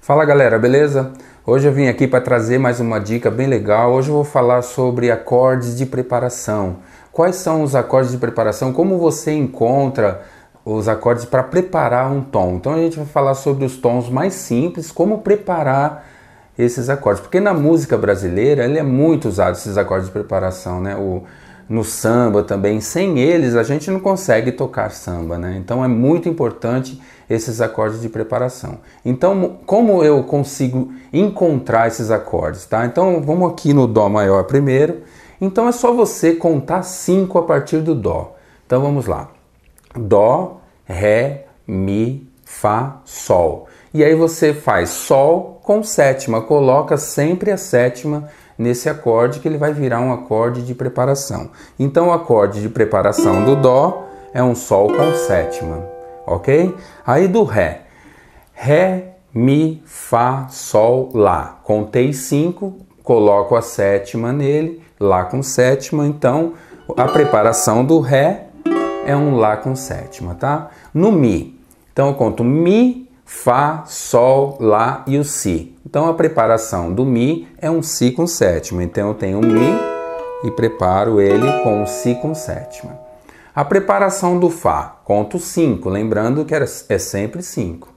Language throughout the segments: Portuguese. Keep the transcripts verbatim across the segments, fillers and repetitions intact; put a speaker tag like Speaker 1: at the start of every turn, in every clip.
Speaker 1: Fala galera, beleza? Hoje eu vim aqui para trazer mais uma dica bem legal. Hoje eu vou falar sobre acordes de preparação. Quais são os acordes de preparação? Como você encontra os acordes para preparar um tom? Então a gente vai falar sobre os tons mais simples, como preparar esses acordes. Porque na música brasileira ele é muito usado esses acordes de preparação, né? O, no samba também, sem eles a gente não consegue tocar samba, né? Então é muito importante esses acordes de preparação. Então, como eu consigo encontrar esses acordes, tá? Então vamos aqui no Dó maior primeiro. Então é só você contar cinco a partir do Dó. Então vamos lá. Dó, Ré, Mi, Fá, Sol. E aí você faz Sol com sétima, coloca sempre a sétima nesse acorde que ele vai virar um acorde de preparação. Então o acorde de preparação do Dó é um Sol com sétima, ok? Aí do Ré, Ré, Mi, Fá, Sol, Lá. Contei cinco, coloco a sétima nele, Lá com sétima, então a preparação do Ré é um Lá com sétima, tá? No Mi, então eu conto Mi, Fá, Sol, Lá e o Si. Então a preparação do Mi é um Si com sétima. Então eu tenho o Mi e preparo ele com o Si com sétima. A preparação do Fá, conto cinco, lembrando que é sempre cinco.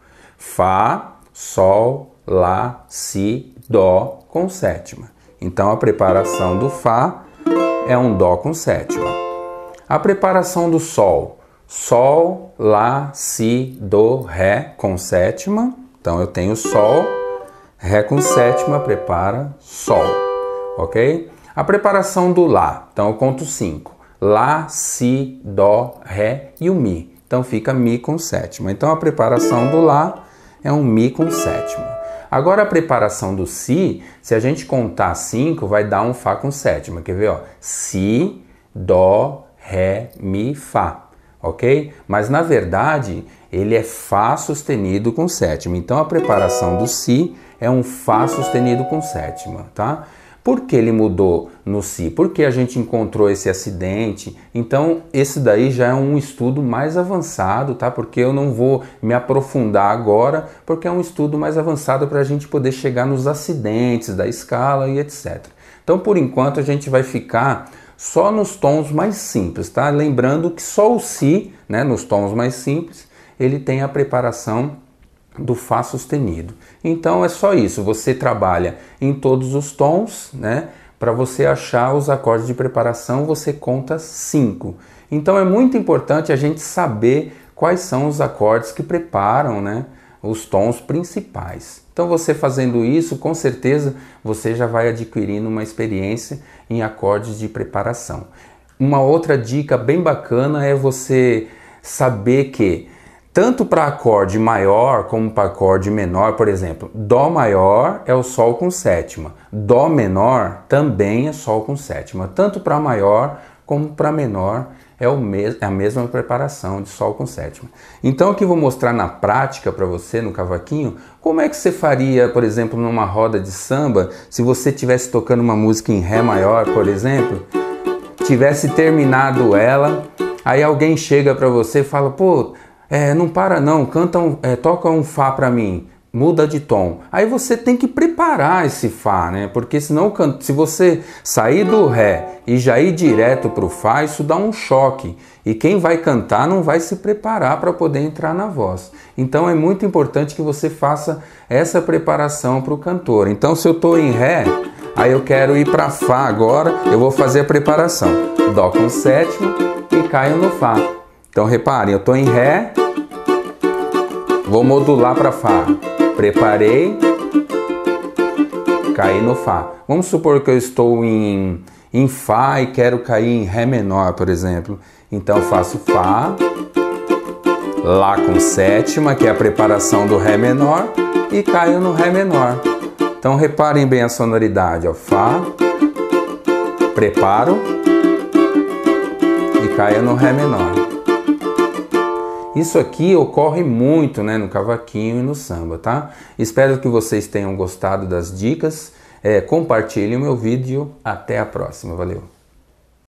Speaker 1: Fá, Sol, Lá, Si, Dó com sétima. Então a preparação do Fá é um Dó com sétima. A preparação do Sol, Sol, Lá, Si, Dó, Ré com sétima. Então eu tenho Sol, Ré com sétima, prepara Sol, ok? A preparação do Lá, então eu conto cinco. Lá, Si, Dó, Ré e o Mi. Então fica Mi com sétima. Então a preparação do Lá é um Mi com sétima. Agora a preparação do Si, se a gente contar cinco, vai dar um Fá com sétima. Quer ver? Ó? Si, Dó, Ré, Mi, Fá. Ok? Mas na verdade ele é Fá sustenido com sétima. Então a preparação do Si é um Fá sustenido com sétima, tá? Por que ele mudou no Si? Porque a gente encontrou esse acidente. Então esse daí já é um estudo mais avançado, tá? Porque eu não vou me aprofundar agora, porque é um estudo mais avançado para a gente poder chegar nos acidentes da escala e etcétera. Então por enquanto a gente vai ficar só nos tons mais simples, tá? Lembrando que só o Si, né, nos tons mais simples, ele tem a preparação do Fá sustenido. Então é só isso, você trabalha em todos os tons, né? Para você achar os acordes de preparação, você conta cinco. Então é muito importante a gente saber quais são os acordes que preparam, né, os tons principais. Então você fazendo isso, com certeza você já vai adquirindo uma experiência em acordes de preparação. Uma outra dica bem bacana é você saber que tanto para acorde maior como para acorde menor, por exemplo, Dó maior é o Sol com sétima, Dó menor também é Sol com sétima. Tanto para maior como para menor é, o mes é a mesma preparação de Sol com sétima. Então aqui eu vou mostrar na prática para você, no cavaquinho, como é que você faria, por exemplo, numa roda de samba, se você estivesse tocando uma música em Ré maior, por exemplo, tivesse terminado ela, aí alguém chega para você e fala, pô, É, não para não, canta um, é, toca um Fá para mim, muda de tom. Aí você tem que preparar esse Fá, né? Porque senão, se você sair do Ré e já ir direto para o Fá, isso dá um choque. E quem vai cantar não vai se preparar para poder entrar na voz. Então é muito importante que você faça essa preparação para o cantor. Então se eu estou em Ré, aí eu quero ir para Fá agora, eu vou fazer a preparação. Dó com sétima e caio no Fá. Então reparem, eu estou em Ré, vou modular para Fá. Preparei, caí no Fá. Vamos supor que eu estou em, em Fá e quero cair em Ré menor, por exemplo. Então eu faço Fá, Lá com sétima, que é a preparação do Ré menor, e caio no Ré menor. Então reparem bem a sonoridade, ó. Fá, preparo e caio no Ré menor. Isso aqui ocorre muito, né, no cavaquinho e no samba, tá? Espero que vocês tenham gostado das dicas. É, compartilhem o meu vídeo. Até a próxima. Valeu!